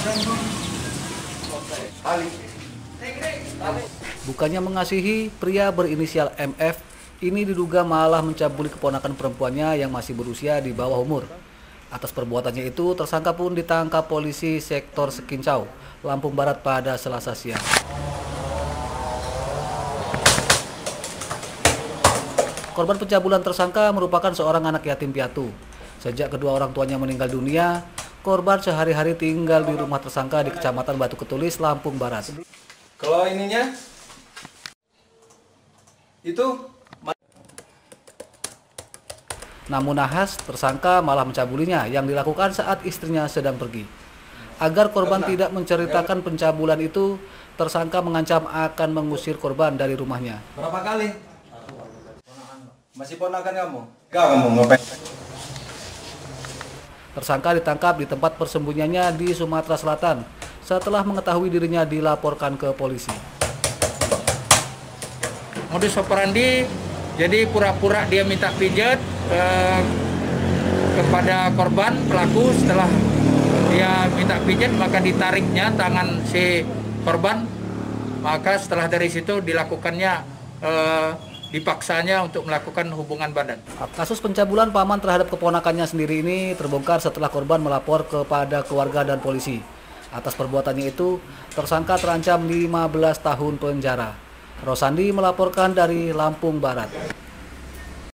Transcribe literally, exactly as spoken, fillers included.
Bukannya mengasihi, pria berinisial M F ini diduga malah mencabuli keponakan perempuannya yang masih berusia di bawah umur. Atas perbuatannya itu, tersangka pun ditangkap polisi sektor Sekincau, Lampung Barat pada Selasa siang. Korban pencabulan tersangka merupakan seorang anak yatim piatu. Sejak kedua orang tuanya meninggal dunia, korban sehari-hari tinggal di rumah tersangka di Kecamatan Batu Ketulis, Lampung Barat. Kalau ininya itu, namun nahas, tersangka malah mencabulinya yang dilakukan saat istrinya sedang pergi. Agar korban tidak menceritakan pencabulan itu, tersangka mengancam akan mengusir korban dari rumahnya. Berapa kali? Masih ponakan kamu? Enggak, kamu ngapain? Tersangka ditangkap di tempat persembunyiannya di Sumatera Selatan setelah mengetahui dirinya dilaporkan ke polisi. Modus operandi, jadi pura-pura dia minta pijat eh, kepada korban pelaku. Setelah dia minta pijat, maka ditariknya tangan si korban. Maka setelah dari situ dilakukannya eh, dipaksanya untuk melakukan hubungan badan. Kasus pencabulan paman terhadap keponakannya sendiri ini terbongkar setelah korban melapor kepada keluarga dan polisi. Atas perbuatannya itu, tersangka terancam lima belas tahun penjara. Rosandi melaporkan dari Lampung Barat.